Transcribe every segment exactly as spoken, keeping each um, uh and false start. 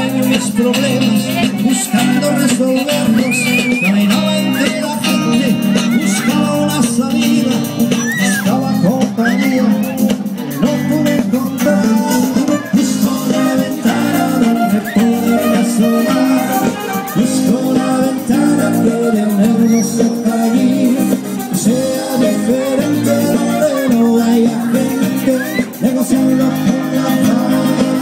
en mis problemas, buscando resolverlos. Caminaba entre la gente, buscaba una salida, buscaba compañía, no pude encontrar. Busco la ventana donde poder asomar, busco la ventana que de un hermoso jardín sea diferente, donde no haya gente negociando con la paz.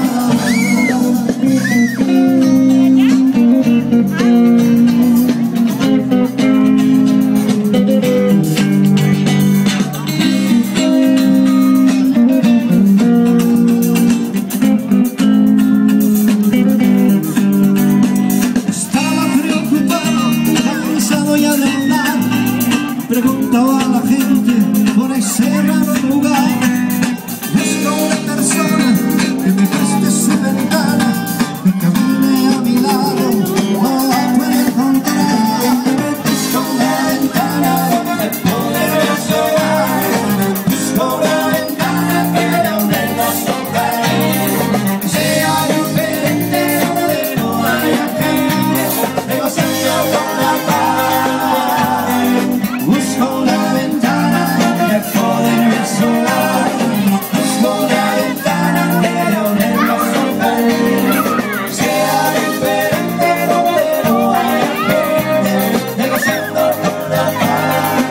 Preguntaba a la gente por ese raro lugar. Busco una persona que me preste su ventana, que camine a mi lado, no la puedo encontrar. Busco una ventana donde poder asomar, busco una ventana que da un hermoso jardín, que sea diferente, donde no haya gente negociando con la paz. Busco una ventana donde poderme asomar, busco una ventana que de un hermoso jardín sea diferente, donde no haya gente negociando con la paz.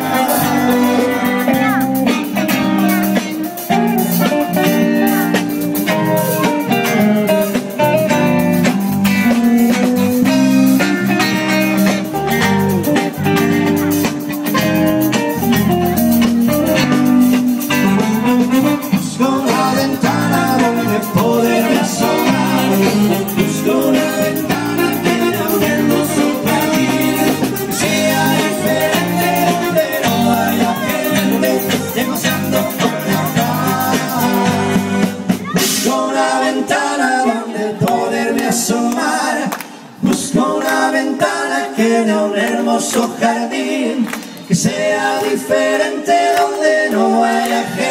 Busco una ventana donde poderme asomar, busco una ventana que da un hermoso jardín, que sea diferente, donde no haya gente negociando con la paz. Busco una ventana donde poderme asomar, busco una ventana que da un hermoso jardín, que sea diferente, donde no haya gente